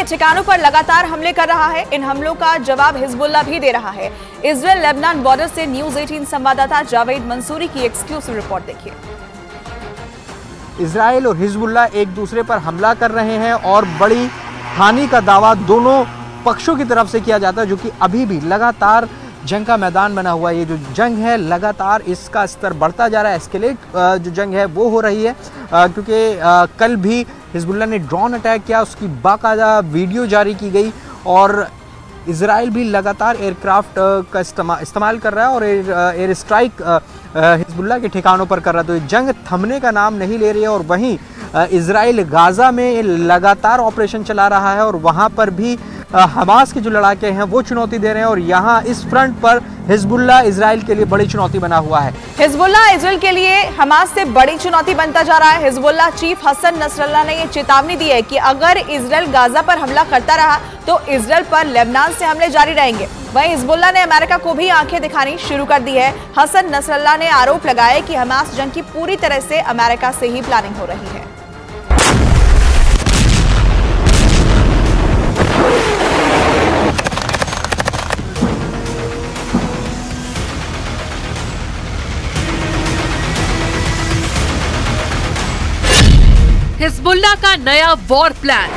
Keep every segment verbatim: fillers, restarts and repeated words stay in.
ठिकानों पर लगातार हमले कर रहा है। इन हमलों का जवाब हिजबुल्लाह भी दे रहा है। इजराइल लेबनान बॉर्डर से न्यूज अठारह संवाददाता जावेद मंसूरी की एक्सक्लूसिव रिपोर्ट देखिए। इजराइल और हिजबुल्लाह एक दूसरे पर हमला कर रहे हैं और बड़ी हानि का दावा दोनों पक्षों की तरफ से किया जाता है, जो कि अभी भी लगातार जंग का मैदान बना हुआ है। ये जो जंग है लगातार इसका स्तर बढ़ता जा रहा है। एस्केलेट जो जंग है वो हो रही है, क्योंकि कल भी हिजबुल्लाह ने ड्रोन अटैक किया, उसकी बाकायदा वीडियो जारी की गई और इजराइल भी लगातार एयरक्राफ्ट का इस्तेमाल कर रहा है और एयर, एयर स्ट्राइक हिजबुल्लाह के ठिकानों पर कर रहा है। तो ये जंग थमने का नाम नहीं ले रही है और वहीं इजराइल गाज़ा में लगातार ऑपरेशन चला रहा है और वहाँ पर भी हमास के जो लड़ाके हैं वो चुनौती दे रहे हैं और यहाँ इस फ्रंट पर हिजबुल्लाह इजराइल के लिए बड़ी चुनौती बना हुआ है। हिजबुल्लाह इजराइल के लिए हमास से बड़ी चुनौती बनता जा रहा है। हिजबुल्लाह चीफ हसन नसरल्लाह ने ये चेतावनी दी है कि अगर इजराइल गाजा पर हमला करता रहा तो इजराइल पर लेबनान से हमले जारी रहेंगे। वहीं हिजबुल्लाह ने अमेरिका को भी आंखें दिखानी शुरू कर दी है। हसन नसरल्लाह ने आरोप लगाया कि हमास जंग की पूरी तरह से अमेरिका से ही प्लानिंग हो रही है। हिजबुल्लाह का नया वॉर प्लान।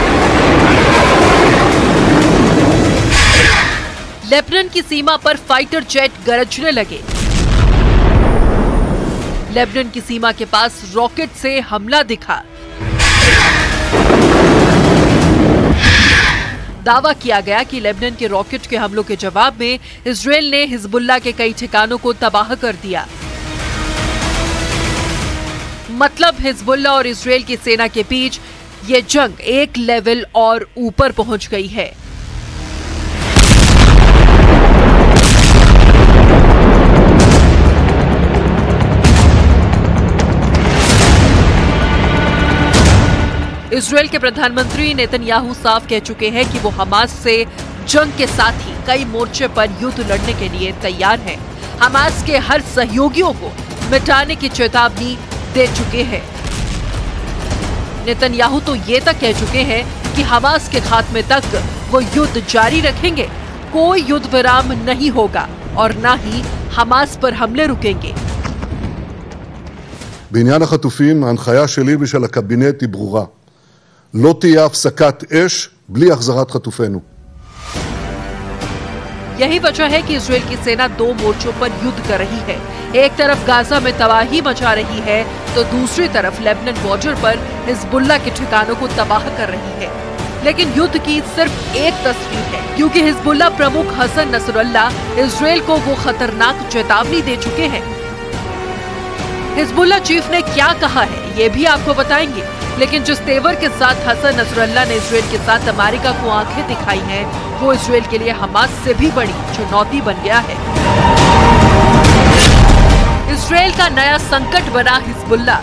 लेबनान की सीमा पर फाइटर जेट गरजने लगे। लेबनान की सीमा के पास रॉकेट से हमला दिखा। दावा किया गया कि लेबनान के रॉकेट के हमलों के जवाब में इजराइल ने हिजबुल्लाह के कई ठिकानों को तबाह कर दिया। मतलब हिजबुल्लाह और इजराइल की सेना के बीच ये जंग एक लेवल और ऊपर पहुंच गई है। इजराइल के प्रधानमंत्री नेतन्याहू साफ कह चुके हैं कि वो हमास से जंग के साथ ही कई मोर्चे पर युद्ध लड़ने के लिए तैयार हैं। हमास के हर सहयोगियों को मिटाने की चेतावनी दे चुके हैं। नेतन्याहू तो ये तक कह चुके हैं कि हमास के खात्मे तक वो युद्ध जारी रखेंगे। कोई युद्ध विराम नहीं होगा और न ही हमास पर हमले रुकेंगे। בעניין החטופים, ההנחיה שלי ושל הקבינט היא ברורה. לא תהיה הפסקת אש בלי החזרת חטופינו. यही वजह है कि इजराइल की सेना दो मोर्चों पर युद्ध कर रही है। एक तरफ गाजा में तबाही मचा रही है तो दूसरी तरफ लेबनान बॉर्डर पर हिजबुल्लाह के ठिकानों को तबाह कर रही है। लेकिन युद्ध की सिर्फ एक तस्वीर है, क्योंकि हिजबुल्लाह प्रमुख हसन नसरल्लाह इजराइल को वो खतरनाक चेतावनी दे चुके हैं। हिजबुल्लाह चीफ ने क्या कहा है ये भी आपको बताएंगे, लेकिन जिस तेवर के साथ हसन नसरल्लाह ने इजराइल के साथ अमेरिका को आंखें दिखाई हैं, वो इजराइल के लिए हमास से भी बड़ी चुनौती बन गया है। इजराइल का नया संकट बना हिजबुल्लाह।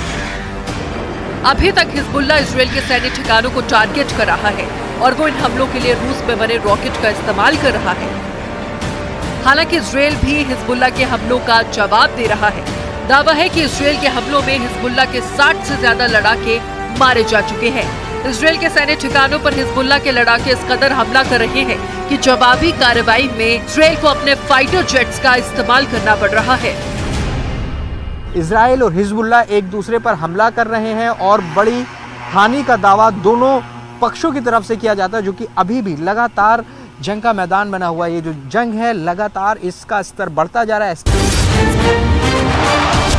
अभी तक हिजबुल्लाह इजराइल के सैन्य ठिकानों को टारगेट कर रहा है और वो इन हमलों के लिए रूस में बने रॉकेट का इस्तेमाल कर रहा है। हालांकि इजराइल भी हिजबुल्लाह के हमलों का जवाब दे रहा है। दावा है कि इजराइल के हमलों में हिजबुल्लाह के साठ से ज्यादा लड़ाके मारे जा चुके हैं। इजराइल के सैन्य ठिकानों पर हिजबुल्लाह के लड़ाके इस कदर हमला कर रहे हैं कि जवाबी कार्रवाई में इजराइल को अपने फाइटर जेट्स का इस्तेमाल करना पड़ रहा है। इजराइल और हिजबुल्लाह एक दूसरे पर हमला कर रहे हैं और बड़ी हानि का दावा दोनों पक्षों की तरफ से किया जाता है, जो कि अभी भी लगातार जंग का मैदान बना हुआ है। ये जो जंग है लगातार इसका स्तर बढ़ता जा रहा है।